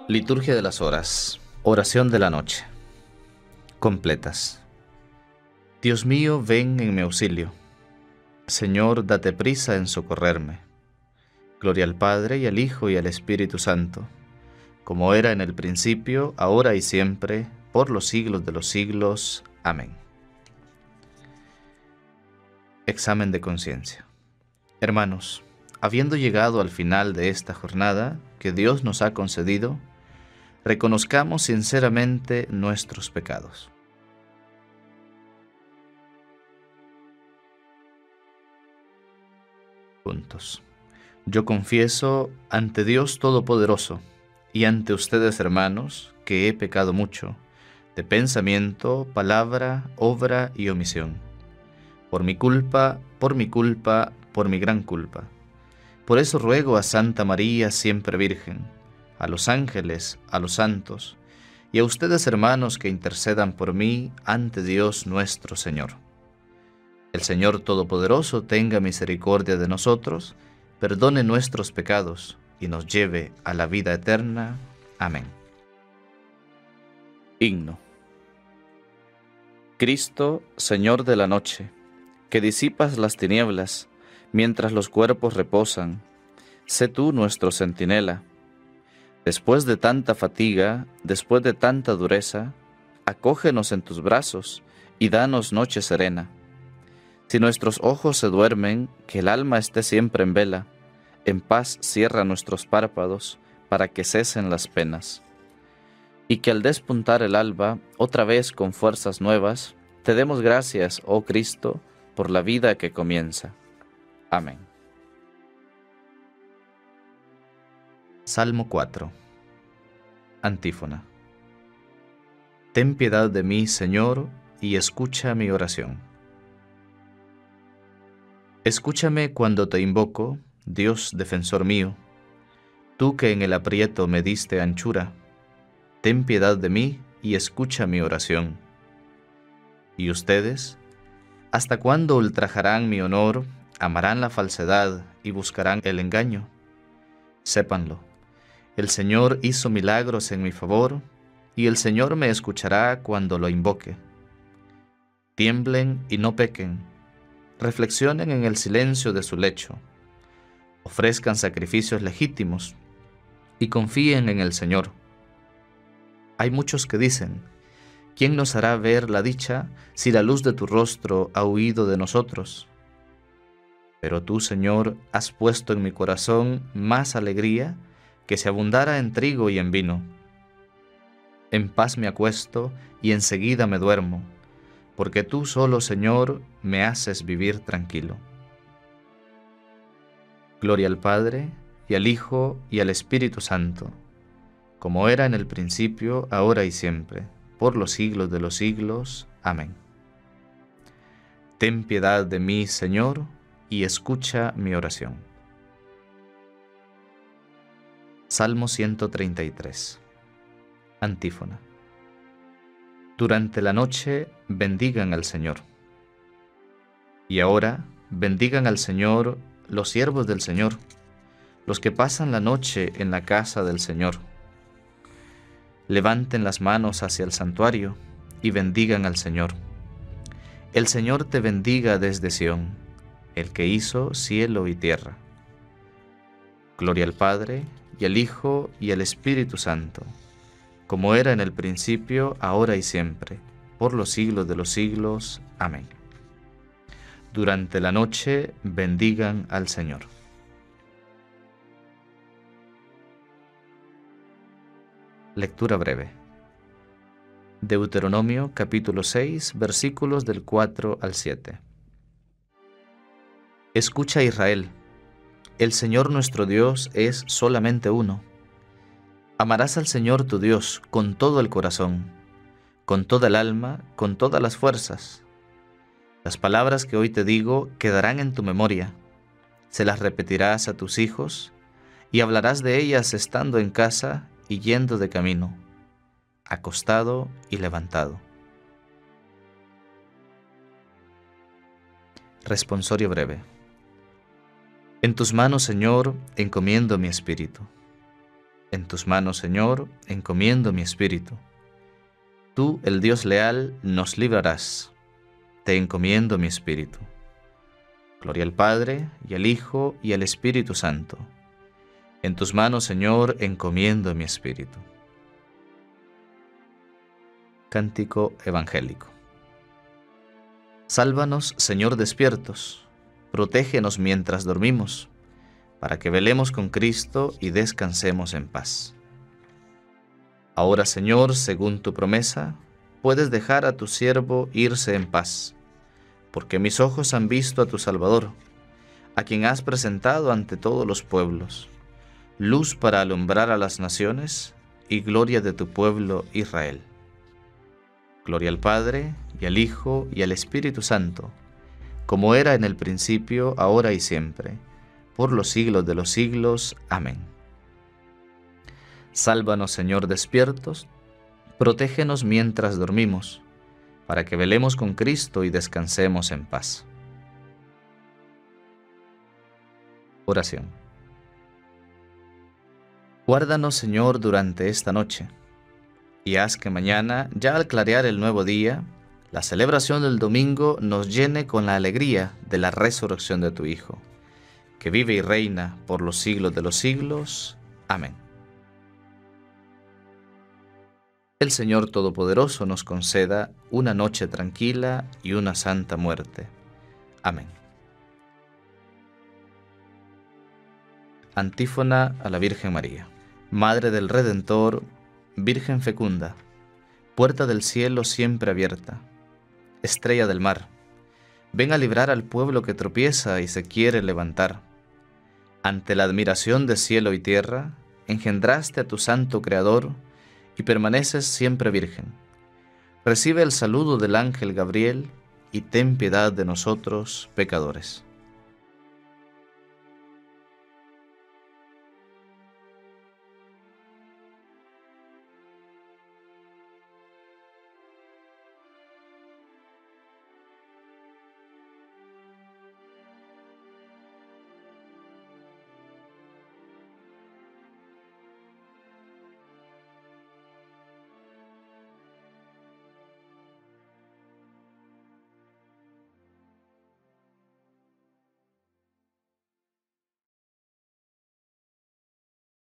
Liturgia de las horas. Oración de la noche. Completas. Dios mío, ven en mi auxilio. Señor, date prisa en socorrerme. Gloria al Padre, y al Hijo, y al Espíritu Santo, como era en el principio, ahora y siempre, por los siglos de los siglos. Amén. Examen de conciencia. Hermanos, habiendo llegado al final de esta jornada que Dios nos ha concedido, reconozcamos sinceramente nuestros pecados. Juntos. Yo confieso ante Dios Todopoderoso y ante ustedes, hermanos, que he pecado mucho, de pensamiento, palabra, obra y omisión. Por mi culpa, por mi gran culpa. Por eso ruego a Santa María, siempre Virgen, a los ángeles, a los santos, y a ustedes, hermanos, que intercedan por mí ante Dios nuestro Señor. El Señor Todopoderoso tenga misericordia de nosotros, perdone nuestros pecados y nos lleve a la vida eterna. Amén. Himno. Cristo, Señor de la noche, que disipas las tinieblas mientras los cuerpos reposan, sé tú nuestro centinela. Después de tanta fatiga, después de tanta dureza, acógenos en tus brazos y danos noche serena. Si nuestros ojos se duermen, que el alma esté siempre en vela, en paz cierra nuestros párpados para que cesen las penas. Y que al despuntar el alba, otra vez con fuerzas nuevas, te demos gracias, oh Cristo, por la vida que comienza. Amén. Salmo 4. Antífona. Ten piedad de mí, Señor, y escucha mi oración. Escúchame cuando te invoco, Dios defensor mío, tú que en el aprieto me diste anchura. Ten piedad de mí y escucha mi oración. ¿Y ustedes? ¿Hasta cuándo ultrajarán mi honor, amarán la falsedad y buscarán el engaño? Sépanlo, el Señor hizo milagros en mi favor, y el Señor me escuchará cuando lo invoque. Tiemblen y no pequen, reflexionen en el silencio de su lecho, ofrezcan sacrificios legítimos y confíen en el Señor. Hay muchos que dicen: ¿quién nos hará ver la dicha si la luz de tu rostro ha huido de nosotros? Pero tú, Señor, has puesto en mi corazón más alegría que si abundara en trigo y en vino. En paz me acuesto y enseguida me duermo, porque tú solo, Señor, me haces vivir tranquilo. Gloria al Padre, y al Hijo, y al Espíritu Santo, como era en el principio, ahora y siempre, por los siglos de los siglos. Amén. Ten piedad de mí, Señor, y escucha mi oración. Salmo 133. Antífona. Durante la noche bendigan al Señor. Y ahora bendigan al Señor los siervos del Señor, los que pasan la noche en la casa del Señor. Levanten las manos hacia el santuario y bendigan al Señor. El Señor te bendiga desde Sión, el que hizo cielo y tierra. Gloria al Padre, y al Hijo, y al Espíritu Santo, como era en el principio, ahora y siempre, por los siglos de los siglos. Amén. Durante la noche bendigan al Señor. Lectura breve. Deuteronomio capítulo 6, versículos del 4 al 7. Escucha, Israel, el Señor nuestro Dios es solamente uno. Amarás al Señor tu Dios con todo el corazón, con toda el alma, con todas las fuerzas. Las palabras que hoy te digo quedarán en tu memoria. Se las repetirás a tus hijos y hablarás de ellas estando en casa y yendo de camino, acostado y levantado. Responsorio breve. En tus manos, Señor, encomiendo mi espíritu. En tus manos, Señor, encomiendo mi espíritu. Tú, el Dios leal, nos librarás. Te encomiendo mi espíritu. Gloria al Padre, y al Hijo, y al Espíritu Santo. En tus manos, Señor, encomiendo mi espíritu. Cántico evangélico. Sálvanos, Señor, despiertos. Protégenos mientras dormimos, para que velemos con Cristo y descansemos en paz. Ahora, Señor, según tu promesa, puedes dejar a tu siervo irse en paz, porque mis ojos han visto a tu Salvador, a quien has presentado ante todos los pueblos, luz para alumbrar a las naciones y gloria de tu pueblo Israel. Gloria al Padre, y al Hijo, y al Espíritu Santo, como era en el principio, ahora y siempre, por los siglos de los siglos. Amén. Sálvanos, Señor, despiertos, protégenos mientras dormimos, para que velemos con Cristo y descansemos en paz. Oración. Guárdanos, Señor, durante esta noche, y haz que mañana, ya al clarear el nuevo día, la celebración del domingo nos llene con la alegría de la resurrección de tu Hijo, que vive y reina por los siglos de los siglos. Amén. El Señor Todopoderoso nos conceda una noche tranquila y una santa muerte. Amén. Antífona a la Virgen María. Madre del Redentor, Virgen fecunda, puerta del cielo siempre abierta, estrella del mar, ven a librar al pueblo que tropieza y se quiere levantar. Ante la admiración de cielo y tierra, engendraste a tu santo Creador y permaneces siempre virgen. Recibe el saludo del ángel Gabriel y ten piedad de nosotros, pecadores.